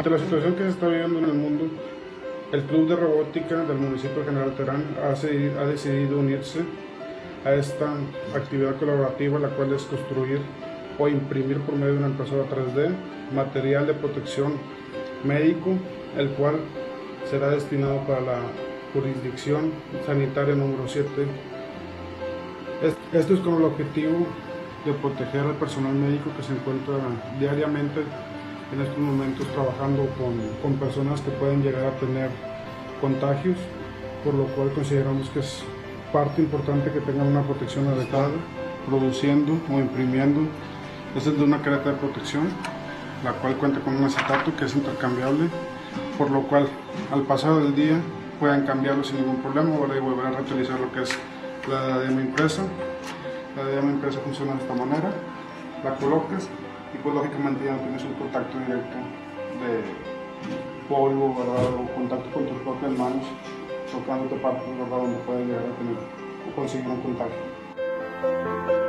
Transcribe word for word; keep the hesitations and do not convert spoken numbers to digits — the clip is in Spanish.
Ante la situación que se está viviendo en el mundo, el Club de Robótica del municipio de General Terán ha, ha decidido unirse a esta actividad colaborativa, la cual es construir o imprimir por medio de una impresora tres D material de protección médico, el cual será destinado para la jurisdicción sanitaria número siete. Esto es con el objetivo de proteger al personal médico que se encuentra diariamente en estos momentos trabajando con, con personas que pueden llegar a tener contagios, por lo cual consideramos que es parte importante que tengan una protección adecuada, produciendo o imprimiendo. Esta es de una careta de protección, la cual cuenta con un acetato que es intercambiable, por lo cual al pasar del día pueden cambiarlo sin ningún problema y volver a reutilizar lo que es la diadema impresa. La diadema impresa funciona de esta manera, la colocas y pues lógicamente ya no tienes un contacto directo de polvo, ¿verdad? O contacto con tus propias manos, tocándote partes, ¿verdad? Donde puedes llegar a tener o conseguir un contagio.